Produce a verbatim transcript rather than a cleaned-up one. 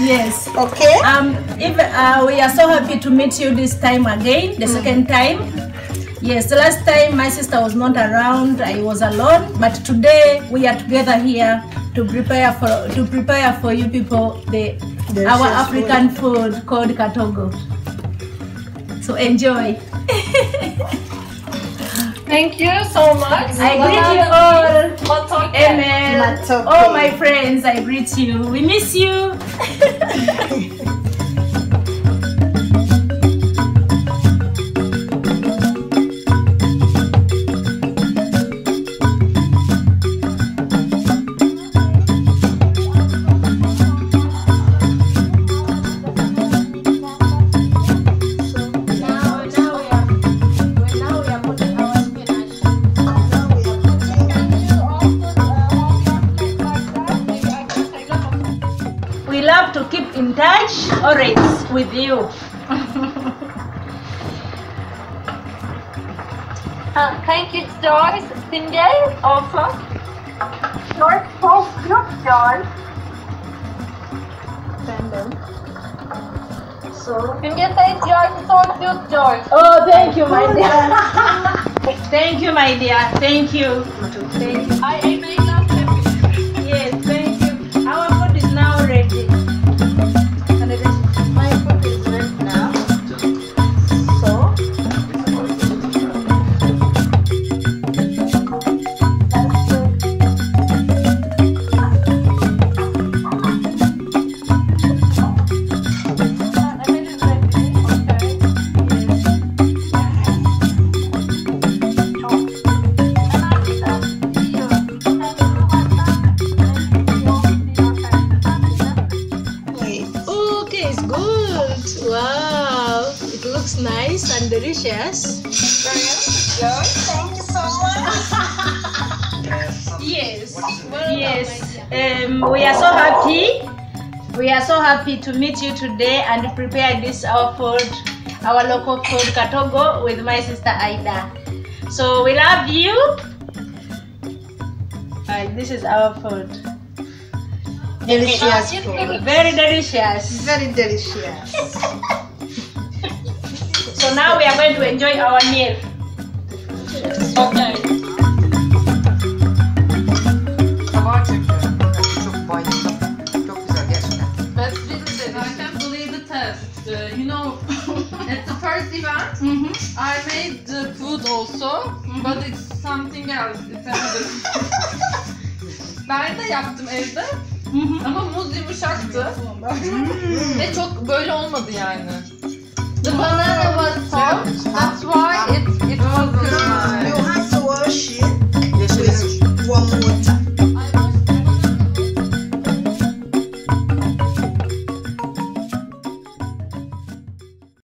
Yes. Okay. Um, if, uh, we are so happy to meet you this time again, the mm. second time. Yes, the last time my sister was not around, I was alone. But today we are together here to prepare for to prepare for you people the Delicious our African food. food called katogo. So enjoy. Thank you so much. I greet you all. Amen. All my friends, I greet you. We miss you. Love to keep in touch always with you. uh, thank you, Joyce. Cindy also. Joyce, so cute, Joyce. So, Cindy says Joyce is so cute, Joyce. Oh, thank you, my dear. Thank you, my dear. Thank you. Thank you. I, I made love happy. Yes, thank you. Our food is now ready. My food is ready now. So, nice and delicious. Thank you so much. Yes. Yes. Um, we are so happy. We are so happy to meet you today and prepare this our food, our local food katogo with my sister Aida. So we love you. And this is our food. Delicious food. Very delicious. Very delicious. So now we are going to enjoy our meal. Okay. Tabağı çekiyorum. Çok bayıldım. Çok güzel gerçekten. But this is I can't believe the test. Uh, you know, at the first event, mm-hmm. I made the food also, mm-hmm. but it's something else. It's another. Ben de yaptım evde. Mm-hmm. Ama muz yumuşaktı. Mm-hmm. Ve çok böyle olmadı yani. The banana was soft. That's